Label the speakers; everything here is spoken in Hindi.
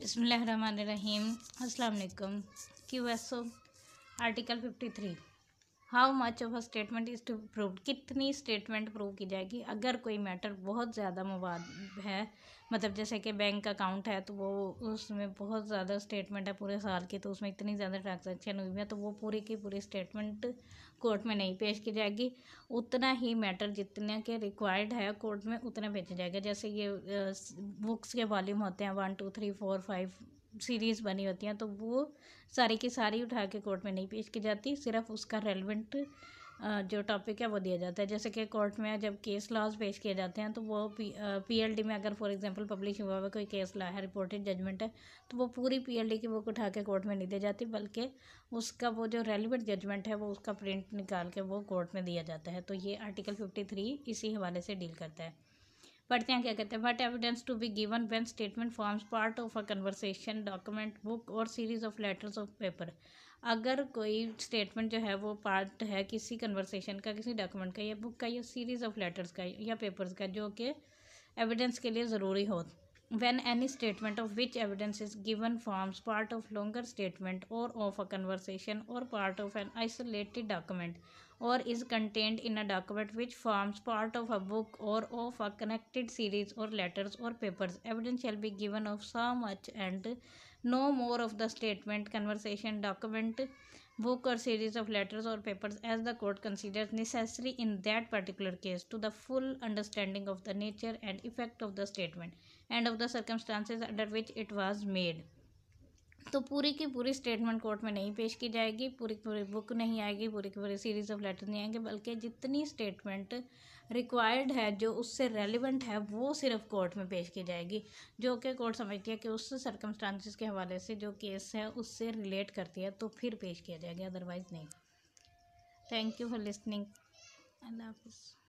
Speaker 1: बिस्मिल्लाहिर्रहमानिर्रहीम। अस्सलाम वालेकुम। QSO article 53। How much of a statement is to prove. कितनी स्टेटमेंट प्रूव की जाएगी अगर कोई मैटर बहुत ज़्यादा मवाद है, मतलब जैसे कि बैंक अकाउंट है तो वो उसमें बहुत ज़्यादा स्टेटमेंट है पूरे साल की, तो उसमें इतनी ज़्यादा ट्रांजैक्शन हुई है तो वो पूरी की पूरी स्टेटमेंट कोर्ट में नहीं पेश की जाएगी। उतना ही मैटर जितने के रिक्वायर्ड है कोर्ट में उतना भेजा जाएगा। जैसे ये बुक्स के वॉल्यूम होते हैं 1 2 3 4 5 सीरीज़ बनी होती हैं, तो वो सारी की सारी उठा के कोर्ट में नहीं पेश की जाती, सिर्फ उसका रेलिवेंट जो टॉपिक है वो दिया जाता है। जैसे कि कोर्ट में जब केस लॉज पेश किए जाते हैं तो वो PLD में अगर फॉर एग्जांपल पब्लिश हुआ हुआ कोई केस लॉ है, रिपोर्टेड जजमेंट है, तो वो पूरी PLD की बुक उठा के कोर्ट में नहीं दी जाती, बल्कि उसका वो जो रेलिवेंट जजमेंट है वो उसका प्रिंट निकाल के वो कोर्ट में दिया जाता है। तो ये आर्टिकल 53 इसी हवाले से डील करता है। पढ़ते हैं क्या कहते हैं। But evidence to be given when statement forms part of a conversation, document, book और series of letters of paper. अगर कोई स्टेटमेंट जो है वो पार्ट है किसी कन्वर्सेशन का, किसी डॉक्यूमेंट का या बुक का या सीरीज ऑफ लेटर्स का या पेपर्स का, जो कि एविडेंस के लिए ज़रूरी हो। when any statement of which evidence is given forms part of longer statement or of a conversation or part of an isolated document or is contained in a document which forms part of a book or of a connected series or letters or papers, evidence shall be given of so much and no more of the statement, conversation, document, book or series of letters or papers as the court considers necessary in that particular case to the full understanding of the nature and effect of the statement and of the circumstances under which it was made। तो पूरी की पूरी स्टेटमेंट कोर्ट में नहीं पेश की जाएगी, पूरी की पूरी बुक नहीं आएगी, पूरी की पूरी सीरीज ऑफ लेटर नहीं आएंगे, बल्कि जितनी स्टेटमेंट रिक्वायर्ड है जो उससे रेलिवेंट है वो सिर्फ कोर्ट में पेश की जाएगी, जो कि कोर्ट समझती है कि उस सर्कमस्टांसिस के हवाले से जो केस है उससे रिलेट करती है, तो फिर पेश किया जाएगा, अदरवाइज़ नहीं। Thank you for listening. Allah हाफिज़।